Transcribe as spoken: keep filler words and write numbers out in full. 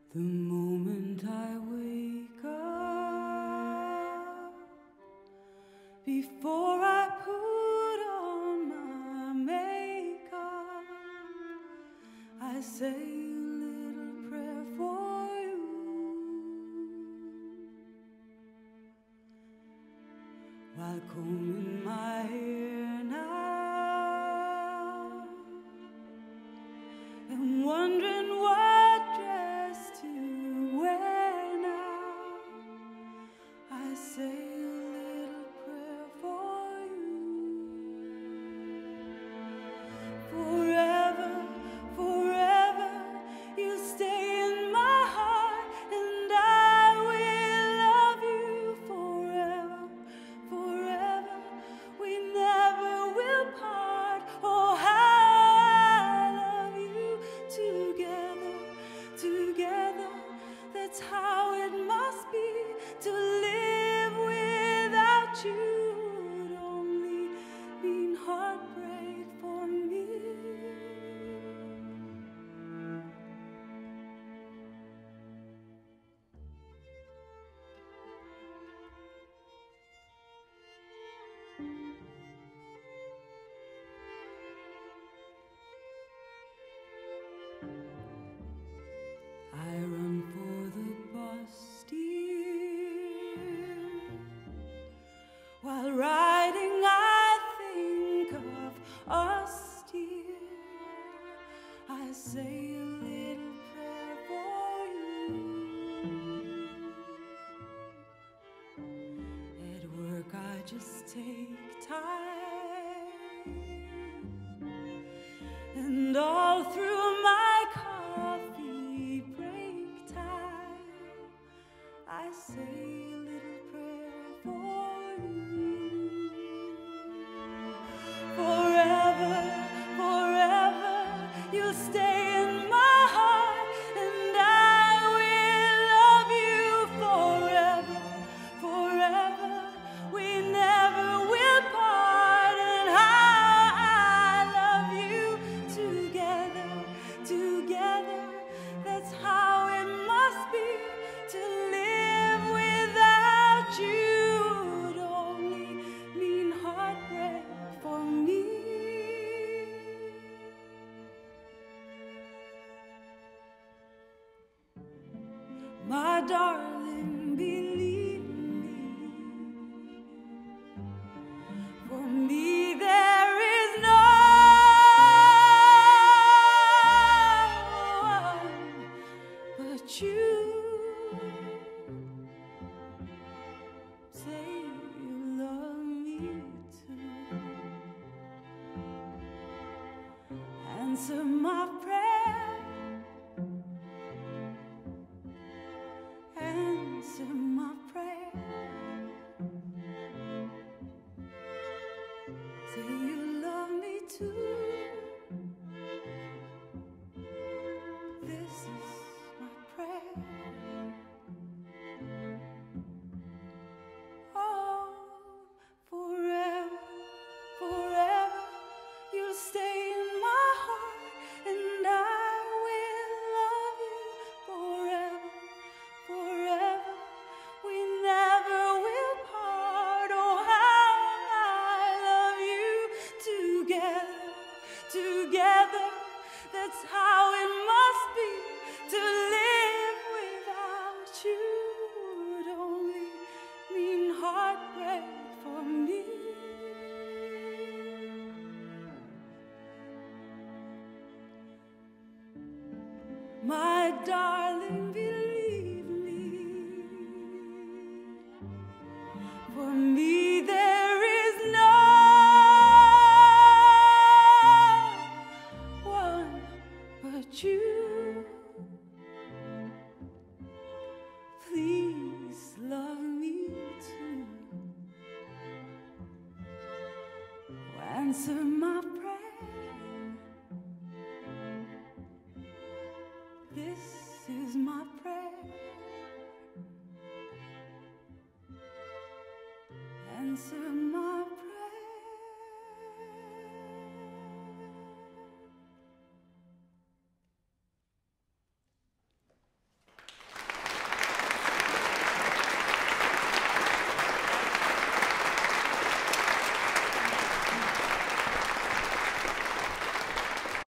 The moment I wake up, before I put on my makeup, I say a little prayer for you. While combing my hair now, and wondering what dress to wear now, I say a little prayer for you. Forever, forever, you'll stay in my heart, and I will love you forever, forever. We never will part. Oh, how I love you. Together, together, that's how it must be to live without you. Would only mean heartbreak for me. I run for the bus, dear. While riding, I think of us, dear. I say a little prayer for you. At work, I just take time, and all through my coffee break time, I say a little prayer for you. Forever, forever, you'll stay in my heart, and I will love you forever, forever. We never will part, and how I love you. Together, together, that's how it must be to live without you. Would only mean heartbreak for me. My darling, believe me, for me there is no one but you. Say you love me too. Answer my prayer. Answer my prayer. Say you love me too. This is my prayer. Oh, forever, forever, you'll stay in my heart, and I will love you forever, forever. We never will part. Oh, how I love you. Together, together, that's how it must be to live without you. Would only mean heartbreak for me. My darling, believe me, for me there is no one but you. Please love me too. Answer my prayer. This is my prayer. Answer my